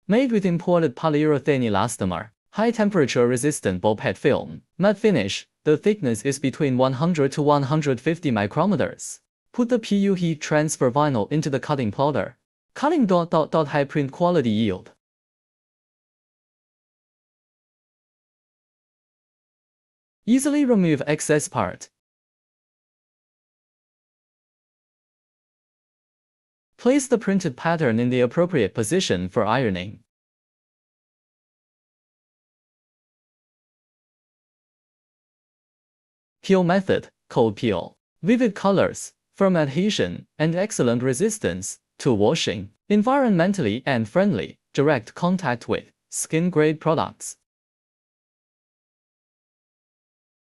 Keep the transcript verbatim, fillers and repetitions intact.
Made with imported polyurethane elastomer, high-temperature resistant ball pad film, matte finish. The thickness is between one hundred to one hundred fifty micrometers. Put the P U heat transfer vinyl into the cutting powder. Cutting dot dot dot high print quality yield. Easily remove excess part. Place the printed pattern in the appropriate position for ironing. Peel method, cold peel. Vivid colors, firm adhesion, and excellent resistance to washing. Environmentally and friendly, direct contact with skin-grade products.